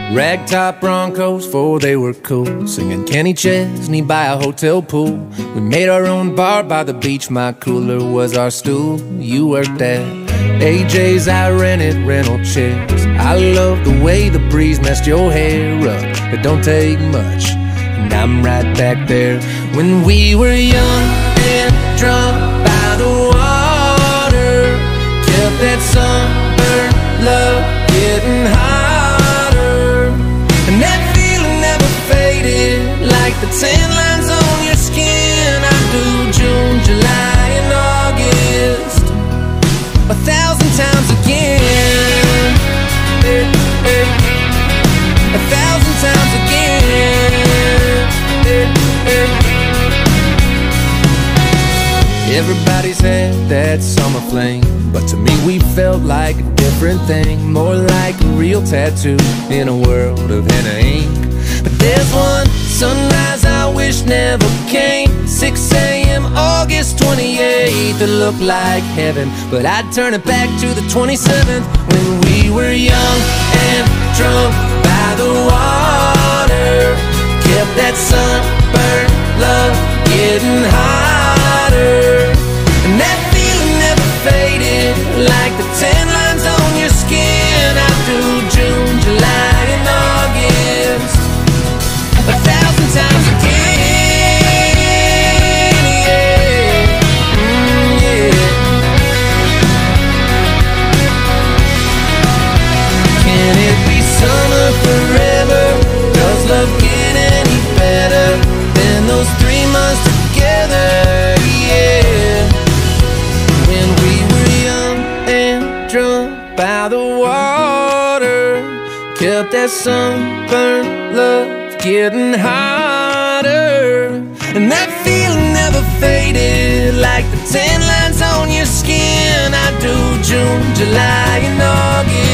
Ragtop Broncos, for they were cool, singing Kenny Chesney by a hotel pool. We made our own bar by the beach, my cooler was our stool. You worked at AJ's, I rented rental chairs. I love the way the breeze messed your hair up. It don't take much, and I'm right back there. When we were young and drunk by the water, kept that sunburnt love getting hotter, and that feeling never faded, like the tan lines on your skin. I do June, July, and August 1,000 times again, 1,000 times again. Everybody's had that summer fling, but to me we felt like a different thing, more like a real tattoo in a world of henna ink. But there's one sunrise I wish never came, 6 a.m. August 28th. It looked like heaven, but I'd turn it back to the 27th, when we were young and drunk by the water, kept that sunburnt love getting hotter, and that feeling never faded, like the tan lines on your skin. I do June, July, and August 1,000 times again, yeah. Yeah. Can it be summer forever? Does love get any better than those 3 months together? Yeah. When we were young and drunk by the water, kept that sunburnt love getting hotter, and that feeling never faded, like the tan lines on your skin. I do June, July, and August